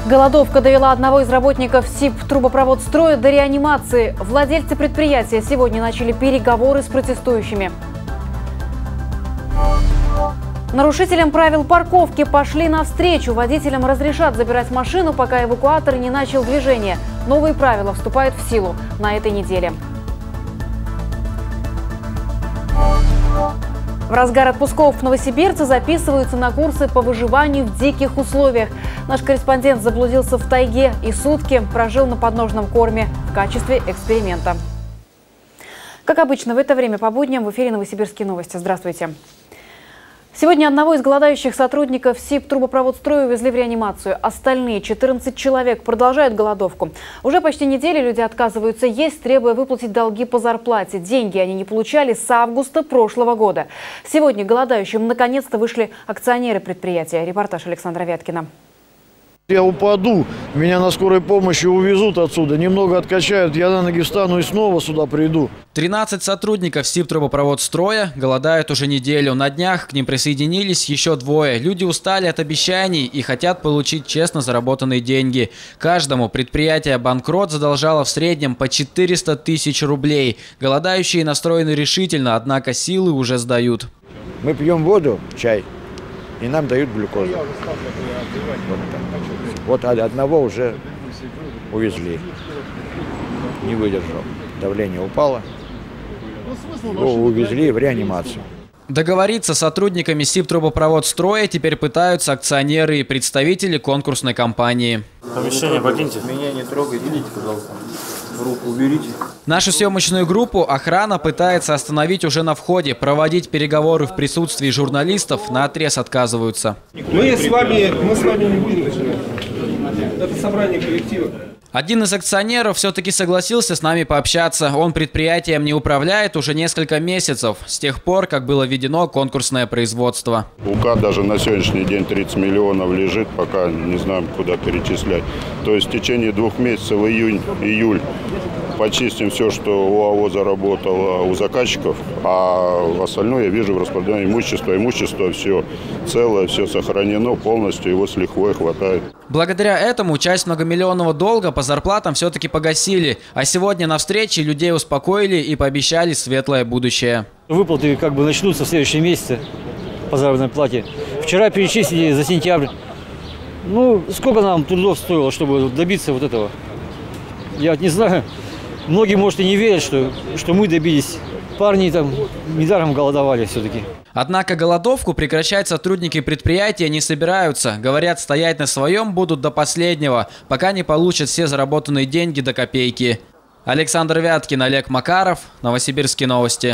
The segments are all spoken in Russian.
Голодовка довела одного из работников СИП «Трубопроводстроя» до реанимации. Владельцы предприятия сегодня начали переговоры с протестующими. Нарушителям правил парковки пошли навстречу. Водителям разрешат забирать машину, пока эвакуатор не начал движение. Новые правила вступают в силу на этой неделе. В разгар отпусков новосибирцы записываются на курсы по выживанию в диких условиях. Наш корреспондент заблудился в тайге и сутки прожил на подножном корме в качестве эксперимента. Как обычно, в это время по будням в эфире «Новосибирские новости». Здравствуйте. Сегодня одного из голодающих сотрудников СИП «Трубопроводстроя» увезли в реанимацию. Остальные 14 человек продолжают голодовку. Уже почти неделю люди отказываются есть, требуя выплатить долги по зарплате. Деньги они не получали с августа прошлого года. Сегодня голодающим наконец-то вышли акционеры предприятия. Репортаж Александра Вяткина. Я упаду, меня на скорой помощи увезут отсюда, немного откачают, я на ноги встану и снова сюда приду. 13 сотрудников СИП «Трубопроводстроя» голодают уже неделю. На днях к ним присоединились еще двое. Люди устали от обещаний и хотят получить честно заработанные деньги. Каждому предприятие «Банкрот» задолжало в среднем по 400 тысяч рублей. Голодающие настроены решительно, однако силы уже сдают. Мы пьем воду, чай, и нам дают глюкозу. Вот одного уже увезли, не выдержал, давление упало, его увезли в реанимацию. Договориться с сотрудниками СИП «Трубопроводстроя» теперь пытаются акционеры и представители конкурсной компании. Помещение покиньте. Меня не трогайте, идите, пожалуйста. Руку уберите. Нашу съемочную группу охрана пытается остановить уже на входе. Проводить переговоры в присутствии журналистов наотрез отказываются. Мы с вами не будем начинать. Это собрание коллектива. Один из акционеров все-таки согласился с нами пообщаться. Он предприятием не управляет уже несколько месяцев, с тех пор, как было введено конкурсное производство. УК даже на сегодняшний день 30 миллионов лежит, пока не знаем, куда перечислять. То есть в течение 2 месяцев, июнь, почистим все, что УАО заработало у заказчиков, а остальное я вижу в распределении имущества. Имущество все целое, все сохранено полностью, его с лихвой хватает. Благодаря этому часть многомиллионного долга по зарплатам все-таки погасили. А сегодня на встрече людей успокоили и пообещали светлое будущее. Выплаты начнутся в следующем месяце по заработной плате. Вчера перечислили за сентябрь. Сколько нам трудов стоило, чтобы добиться вот этого? Я не знаю. Многие, может, и не верят, что мы добились. Парни там недаром голодовали все-таки. Однако голодовку прекращать сотрудники предприятия не собираются. Говорят, стоять на своем будут до последнего, пока не получат все заработанные деньги до копейки. Александр Вяткин, Олег Макаров, Новосибирские новости.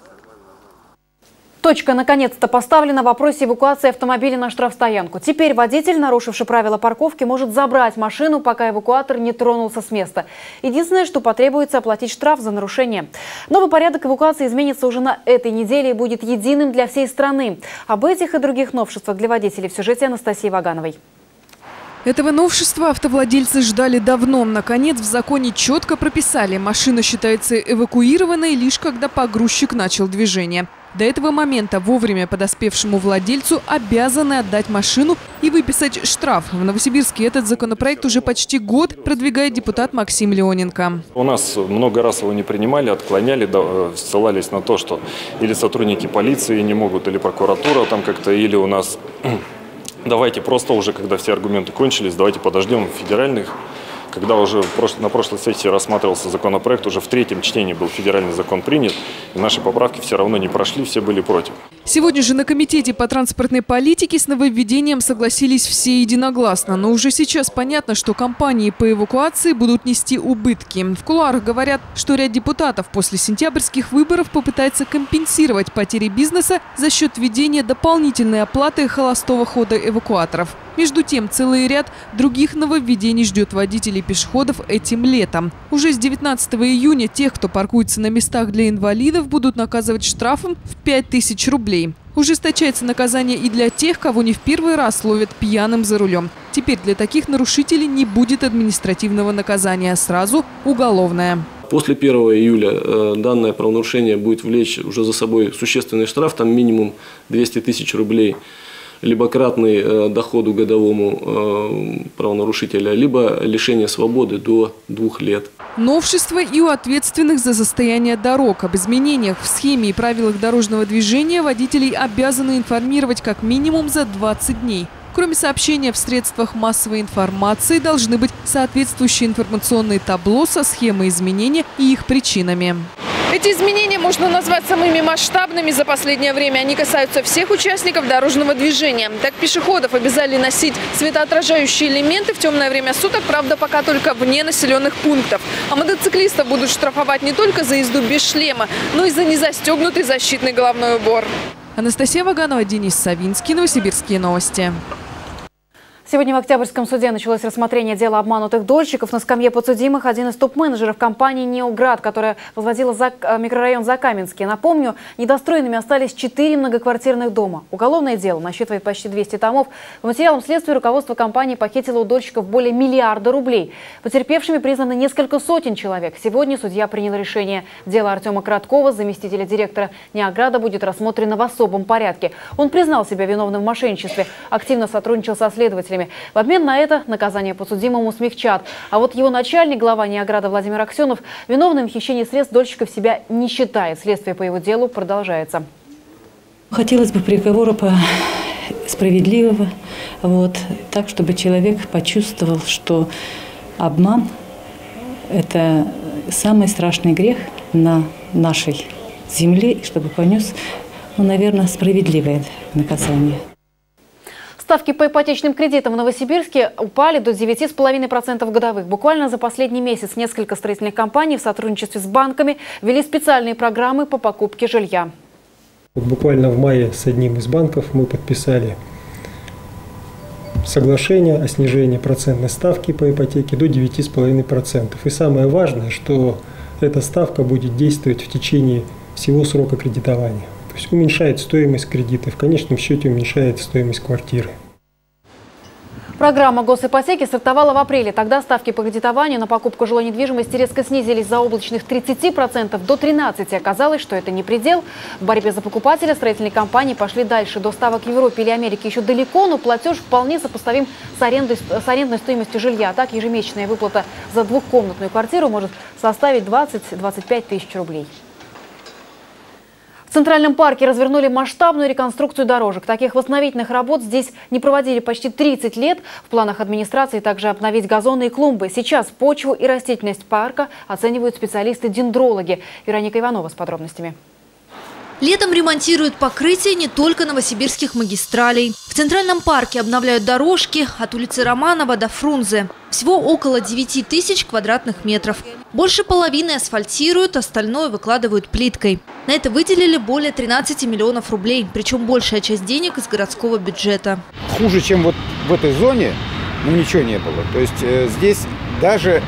Точка наконец-то поставлена в вопросе эвакуации автомобиля на штрафстоянку. Теперь водитель, нарушивший правила парковки, может забрать машину, пока эвакуатор не тронулся с места. Единственное, что потребуется оплатить штраф за нарушение. Новый порядок эвакуации изменится уже на этой неделе и будет единым для всей страны. Об этих и других новшествах для водителей в сюжете Анастасии Вагановой. Этого новшества автовладельцы ждали давно. Наконец, в законе четко прописали: машина считается эвакуированной лишь когда погрузчик начал движение. До этого момента вовремя подоспевшему владельцу обязаны отдать машину и выписать штраф. В Новосибирске этот законопроект уже почти год продвигает депутат Максим Леоненко. У нас много раз его не принимали, отклоняли, ссылались на то, что или сотрудники полиции не могут, или прокуратура там как-то, или у нас... Давайте просто уже, когда все аргументы кончились, давайте подождем федеральных. Когда уже на прошлой сессии рассматривался законопроект, уже в 3-м чтении был федеральный закон принят, и наши поправки все равно не прошли, все были против. Сегодня же на комитете по транспортной политике с нововведением согласились все единогласно. Но уже сейчас понятно, что компании по эвакуации будут нести убытки. В кулуарах говорят, что ряд депутатов после сентябрьских выборов попытается компенсировать потери бизнеса за счет введения дополнительной оплаты холостого хода эвакуаторов. Между тем, целый ряд других нововведений ждет водителей пешеходов этим летом. Уже с 19 июня тех, кто паркуется на местах для инвалидов, будут наказывать штрафом в 5000 рублей. Ужесточается наказание и для тех, кого не в первый раз ловят пьяным за рулем. Теперь для таких нарушителей не будет административного наказания, сразу уголовное. После 1 июля данное правонарушение будет влечь уже за собой существенный штраф, там минимум 200 тысяч рублей. либо кратный доходу годовому правонарушителя, либо лишение свободы до 2 лет. Новшество и у ответственных за состояние дорог. Об изменениях в схеме и правилах дорожного движения водителей обязаны информировать как минимум за 20 дней. Кроме сообщения в средствах массовой информации, должны быть соответствующие информационные табло со схемой изменения и их причинами. Эти изменения можно назвать самыми масштабными за последнее время. Они касаются всех участников дорожного движения. Так, пешеходов обязали носить светоотражающие элементы в темное время суток, правда, пока только вне населенных пунктов. А мотоциклистов будут штрафовать не только за езду без шлема, но и за незастегнутый защитный головной убор. Анастасия Ваганова, Денис Савинский, Новосибирские новости. Сегодня в Октябрьском суде началось рассмотрение дела обманутых дольщиков. На скамье подсудимых один из топ-менеджеров компании «Неоград», которая возводила микрорайон Закаменский. Напомню, недостроенными остались 4 многоквартирных дома. Уголовное дело насчитывает почти 200 томов. По материалам следствия руководство компании похитило у дольщиков более миллиарда рублей. Потерпевшими признаны несколько сотен человек. Сегодня судья принял решение. Дело Артема Краткова, заместителя директора «Неограда», будет рассмотрено в особом порядке. Он признал себя виновным в мошенничестве, активно сотрудничал со следователями. В обмен на это наказание подсудимому смягчат. А вот его начальник, глава «Неограда» Владимир Аксенов, виновным в хищении средств дольщиков себя не считает. Следствие по его делу продолжается. Хотелось бы приговора справедливого, так, чтобы человек почувствовал, что обман – это самый страшный грех на нашей земле, и чтобы понес, наверное, справедливое наказание. Ставки по ипотечным кредитам в Новосибирске упали до 9,5% годовых. Буквально за последний месяц несколько строительных компаний в сотрудничестве с банками ввели специальные программы по покупке жилья. Буквально в мае с одним из банков мы подписали соглашение о снижении процентной ставки по ипотеке до 9,5%. И самое важное, что эта ставка будет действовать в течение всего срока кредитования. То есть уменьшает стоимость кредита, в конечном счете уменьшает стоимость квартиры. Программа госипотеки стартовала в апреле. Тогда ставки по кредитованию на покупку жилой недвижимости резко снизились с заоблачных 30% до 13%. Оказалось, что это не предел. В борьбе за покупателя строительные компании пошли дальше. До ставок в Европе или Америке еще далеко, но платеж вполне сопоставим с арендной стоимостью жилья. Так, ежемесячная выплата за двухкомнатную квартиру может составить 20-25 тысяч рублей. В Центральном парке развернули масштабную реконструкцию дорожек. Таких восстановительных работ здесь не проводили почти 30 лет. В планах администрации также обновить газоны и клумбы. Сейчас почву и растительность парка оценивают специалисты-дендрологи. Вероника Иванова с подробностями. Летом ремонтируют покрытие не только новосибирских магистралей. В Центральном парке обновляют дорожки от улицы Романова до Фрунзе. Всего около 9 тысяч квадратных метров. Больше половины асфальтируют, остальное выкладывают плиткой. На это выделили более 13 миллионов рублей. Причем большая часть денег из городского бюджета. Хуже, чем вот в этой зоне, ничего не было. То есть здесь даже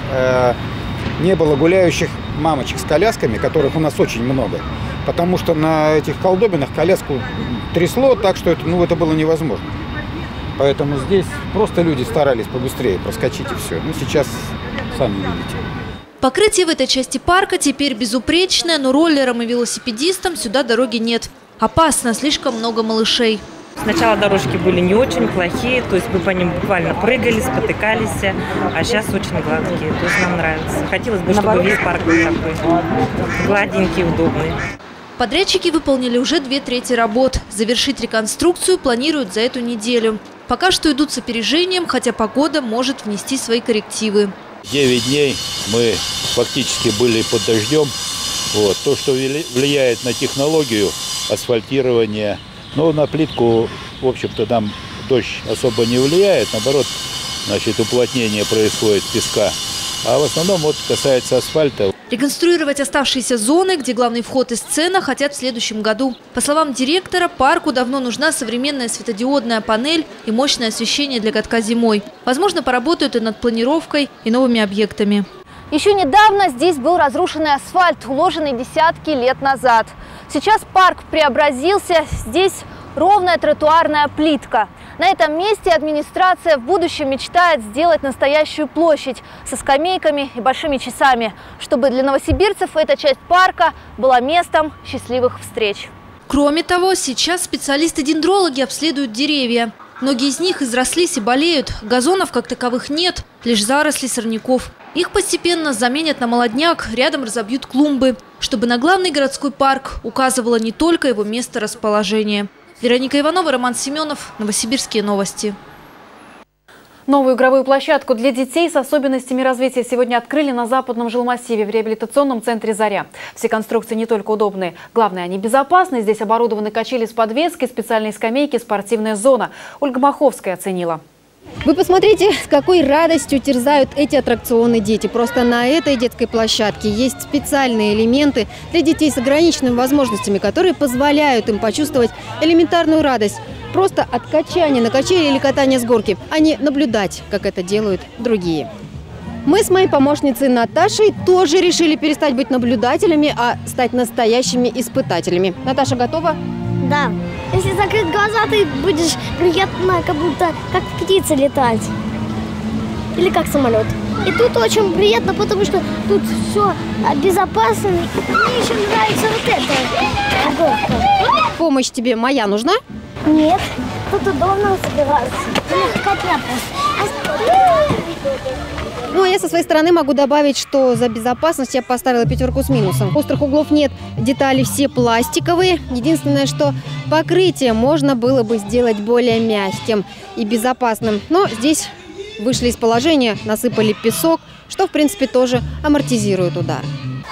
не было гуляющих мамочек с колясками, которых у нас очень много. Потому что на этих колдобинах коляску трясло так, что это было невозможно. Поэтому здесь просто люди старались побыстрее проскочить и все. Сейчас сами видите. Покрытие в этой части парка теперь безупречное, но роллерам и велосипедистам сюда дороги нет. Опасно, слишком много малышей. Сначала дорожки были не очень плохие, то есть мы по ним буквально прыгали, спотыкались, а сейчас очень гладкие, то есть нам нравится. Хотелось бы, чтобы весь парк был такой гладенький, удобный. Подрядчики выполнили уже 2/3 работ. Завершить реконструкцию планируют за эту неделю. Пока что идут с опережением, хотя погода может внести свои коррективы. 9 дней мы фактически были под дождем. То, что влияет на технологию асфальтирования, но на плитку, в общем-то, нам дождь особо не влияет. Наоборот, уплотнение происходит песка. А в основном касается асфальта. Реконструировать оставшиеся зоны, где главный вход и сцена, хотят в следующем году. По словам директора, парку давно нужна современная светодиодная панель и мощное освещение для катка зимой. Возможно, поработают и над планировкой, и новыми объектами. Еще недавно здесь был разрушенный асфальт, уложенный десятки лет назад. Сейчас парк преобразился, здесь ровная тротуарная плитка. На этом месте администрация в будущем мечтает сделать настоящую площадь со скамейками и большими часами, чтобы для новосибирцев эта часть парка была местом счастливых встреч. Кроме того, сейчас специалисты-дендрологи обследуют деревья. Многие из них изрослись и болеют. Газонов как таковых нет, лишь заросли сорняков. Их постепенно заменят на молодняк, рядом разобьют клумбы, чтобы на главный городской парк указывало не только его место расположения. Вероника Иванова, Роман Семенов, Новосибирские новости. Новую игровую площадку для детей с особенностями развития сегодня открыли на западном жилмассиве в реабилитационном центре «Заря». Все конструкции не только удобные, главное, они безопасны. Здесь оборудованы качели с подвеской, специальные скамейки, спортивная зона. Ольга Маховская оценила. Вы посмотрите, с какой радостью терзают эти аттракционы дети. Просто на этой детской площадке есть специальные элементы для детей с ограниченными возможностями, которые позволяют им почувствовать элементарную радость. Просто от качания на качели или катания с горки, а не наблюдать, как это делают другие. Мы с моей помощницей Наташей тоже решили перестать быть наблюдателями, а стать настоящими испытателями. Наташа, готова? Да. Если закрыть глаза, ты будешь приятно, как будто как птица летать. Или как самолет. И тут очень приятно, потому что тут все безопасно. Мне еще нравится вот эта горка. Помощь тебе моя нужна? Нет. Тут удобно собираться. Ну, а я со своей стороны могу добавить, что за безопасность я поставила 5 с минусом. Острых углов нет, детали все пластиковые. Единственное, что покрытие можно было бы сделать более мягким и безопасным. Но здесь вышли из положения, насыпали песок, что, в принципе, тоже амортизирует удар.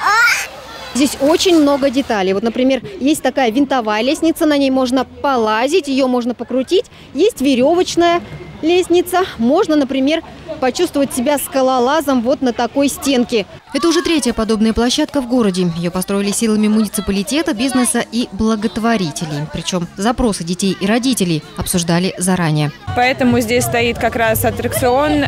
Здесь очень много деталей. Вот, например, есть такая винтовая лестница, на ней можно полазить, ее можно покрутить. Есть веревочная лестница. Можно, например, почувствовать себя скалолазом вот на такой стенке. Это уже третья подобная площадка в городе. Ее построили силами муниципалитета, бизнеса и благотворителей. Причем запросы детей и родителей обсуждали заранее. Поэтому здесь стоит как раз аттракцион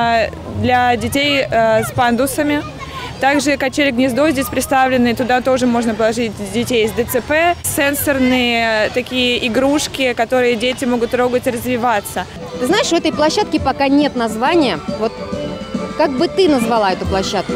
для детей с пандусами. Также качели-гнездо здесь представлены, туда тоже можно положить детей с ДЦП. Сенсорные такие игрушки, которые дети могут трогать и развиваться. Ты знаешь, у этой площадки пока нет названия. Вот как бы ты назвала эту площадку?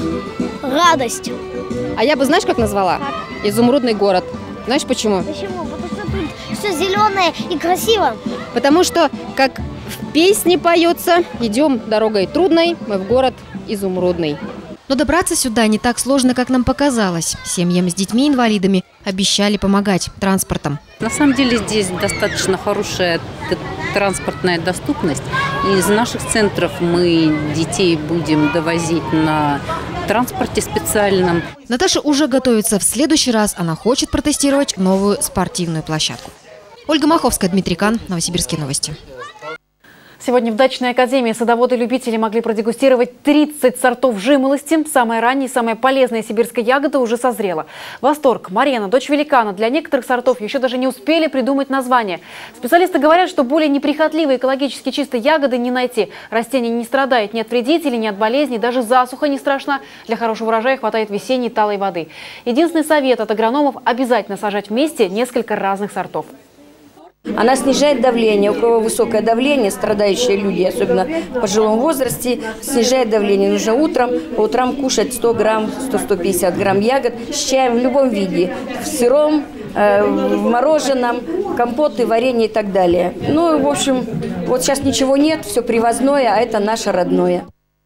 Радость. А я бы, знаешь, как назвала? Изумрудный город. Знаешь почему? Почему? Потому что тут все зеленое и красиво. Потому что, как в песне поется, идем дорогой трудной, мы в город изумрудный. Но добраться сюда не так сложно, как нам показалось. Семьям с детьми-инвалидами обещали помогать транспортом. На самом деле здесь достаточно хорошая транспортная доступность. Из наших центров мы детей будем довозить на транспорте специальном. Наташа уже готовится. В следующий раз она хочет протестировать новую спортивную площадку. Ольга Маховская, Дмитрий Кан, Новосибирские новости. Сегодня в дачной академии садоводы-любители могли продегустировать 30 сортов жимолости. Самая ранняя и самая полезная сибирская ягода уже созрела. Восторг, Марена, дочь великана. Для некоторых сортов еще даже не успели придумать название. Специалисты говорят, что более неприхотливой экологически чистой ягоды не найти. Растение не страдает ни от вредителей, ни от болезней, даже засуха не страшна. Для хорошего урожая хватает весенней талой воды. Единственный совет от агрономов – обязательно сажать вместе несколько разных сортов. Она снижает давление. У кого высокое давление, страдающие люди, особенно в пожилом возрасте, снижает давление. Нужно по утрам кушать 100 грамм, 100-150 грамм ягод с чаем в любом виде. В сыром, в мороженом, компоты, варенье и так далее. Ну, в общем, вот сейчас ничего нет, все привозное, а это наше родное.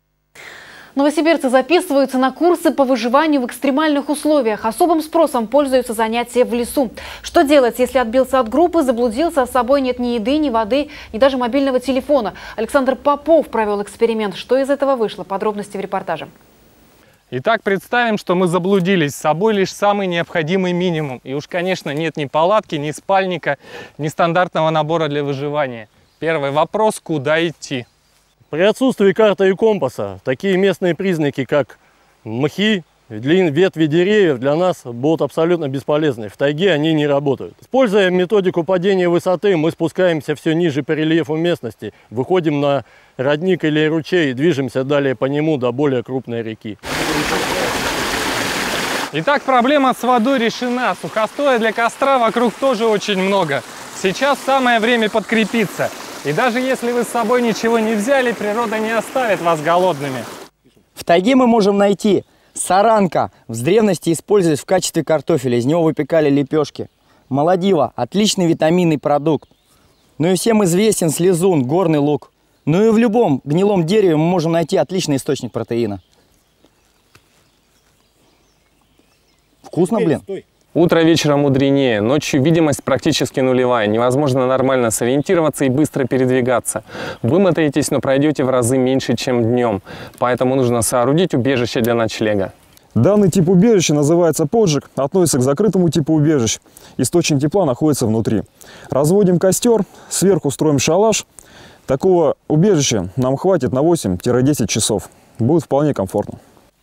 Новосибирцы записываются на курсы по выживанию в экстремальных условиях. Особым спросом пользуются занятия в лесу. Что делать, если отбился от группы, заблудился, а с собой нет ни еды, ни воды, ни даже мобильного телефона? Александр Попов провел эксперимент. Что из этого вышло? Подробности в репортаже. Итак, представим, что мы заблудились. С собой лишь самый необходимый минимум. И уж, конечно, нет ни палатки, ни спальника, ни стандартного набора для выживания. Первый вопрос – куда идти? При отсутствии карты и компаса такие местные признаки, как мхи, ветви деревьев, для нас будут абсолютно бесполезны. В тайге они не работают. Используя методику падения высоты, мы спускаемся все ниже по рельефу местности, выходим на родник или ручей и движемся далее по нему до более крупной реки. Итак, проблема с водой решена. Сухостоя для костра вокруг тоже очень много. Сейчас самое время подкрепиться. И даже если вы с собой ничего не взяли, природа не оставит вас голодными. В тайге мы можем найти саранка. В древности использовались в качестве картофеля. Из него выпекали лепешки. молодила – отличный витаминный продукт. Ну и всем известен слезун, горный лук. Ну и в любом гнилом дереве мы можем найти отличный источник протеина. Вкусно, блин. Утро вечера мудренее, ночью видимость практически нулевая, невозможно нормально сориентироваться и быстро передвигаться. Вымотаетесь, но пройдете в разы меньше, чем днем, поэтому нужно соорудить убежище для ночлега. Данный тип убежища называется поджиг, относится к закрытому типу убежищ. Источник тепла находится внутри. Разводим костер, сверху строим шалаш. Такого убежища нам хватит на 8-10 часов. Будет вполне комфортно.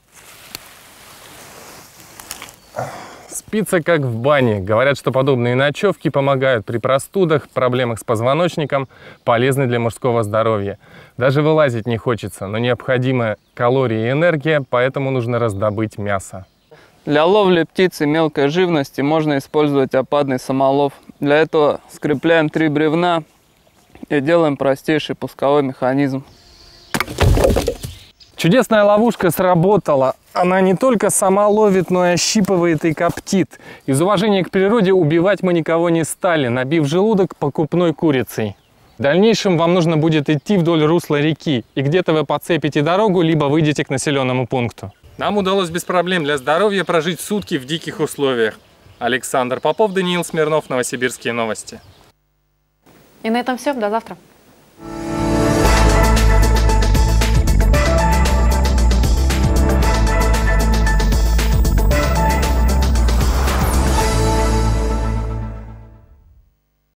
Спится как в бане. Говорят, что подобные ночевки помогают при простудах, проблемах с позвоночником, полезны для мужского здоровья. Даже вылазить не хочется, но необходимы калории и энергия, поэтому нужно раздобыть мясо. Для ловли птиц и мелкой живности можно использовать опадный самолов. Для этого скрепляем 3 бревна и делаем простейший пусковой механизм. Чудесная ловушка сработала. Она не только сама ловит, но и ощипывает и коптит. Из уважения к природе убивать мы никого не стали, набив желудок покупной курицей. В дальнейшем вам нужно будет идти вдоль русла реки, и где-то вы подцепите дорогу, либо выйдете к населенному пункту. Нам удалось без проблем для здоровья прожить сутки в диких условиях. Александр Попов, Даниил Смирнов, Новосибирские новости. И на этом все. До завтра.